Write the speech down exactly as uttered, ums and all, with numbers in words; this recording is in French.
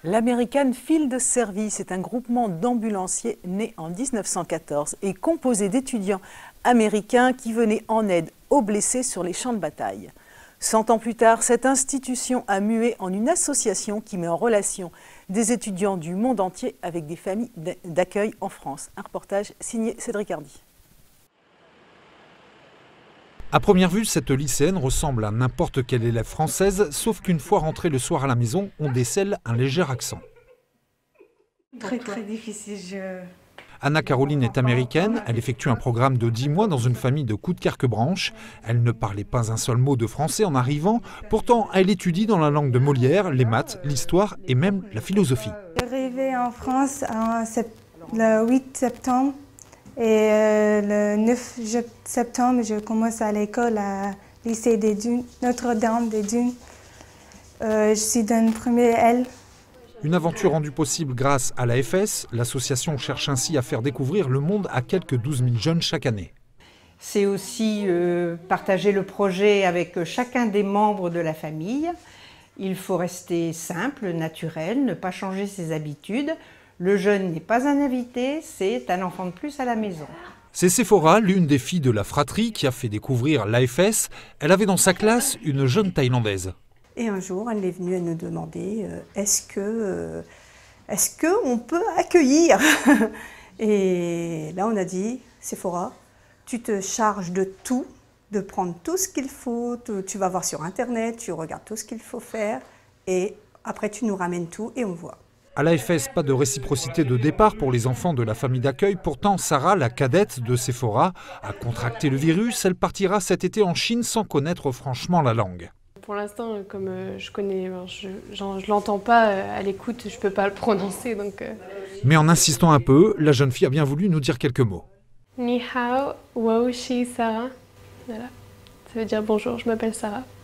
L'American Field Service est un groupement d'ambulanciers né en mille neuf cent quatorze et composé d'étudiants américains qui venaient en aide aux blessés sur les champs de bataille. Cent ans plus tard, cette institution a mué en une association qui met en relation des étudiants du monde entier avec des familles d'accueil en France. Un reportage signé Cédric Hardy. À première vue, cette lycéenne ressemble à n'importe quelle élève française, sauf qu'une fois rentrée le soir à la maison, on décèle un léger accent. Très très difficile. Je... Anna Caroline est américaine, elle effectue un programme de dix mois dans une famille de Coudekerque-Branche. Elle ne parlait pas un seul mot de français en arrivant, pourtant elle étudie dans la langue de Molière, les maths, l'histoire et même la philosophie. Je suis arrivée en France en sept... le huit septembre. Et euh, le neuf septembre, je commence à l'école à lycée des Dunes, Notre-Dame des Dunes. Euh, je suis dans le premier L. Une aventure rendue possible grâce à l'A F S. L'association cherche ainsi à faire découvrir le monde à quelques douze mille jeunes chaque année. C'est aussi euh, partager le projet avec chacun des membres de la famille. Il faut rester simple, naturel, ne pas changer ses habitudes. Le jeune n'est pas un invité, c'est un enfant de plus à la maison. C'est Sephora, l'une des filles de la fratrie, qui a fait découvrir l'A F S. Elle avait dans sa classe une jeune Thaïlandaise. Et un jour, elle est venue à nous demander euh, est-ce que, euh, est-ce qu'on peut accueillir? Et là, on a dit Sephora, tu te charges de tout, de prendre tout ce qu'il faut, tu, tu vas voir sur Internet, tu regardes tout ce qu'il faut faire, et après, tu nous ramènes tout et on voit. À l'A F S, pas de réciprocité de départ pour les enfants de la famille d'accueil. Pourtant, Sarah, la cadette de Sephora, a contracté le virus. Elle partira cet été en Chine sans connaître franchement la langue. Pour l'instant, comme je connais, je, je, je l'entends pas à l'écoute, je peux pas le prononcer. Donc, euh... Mais en insistant un peu, la jeune fille a bien voulu nous dire quelques mots. Ni hao, wo shi Sarah. Voilà, ça veut dire bonjour, je m'appelle Sarah.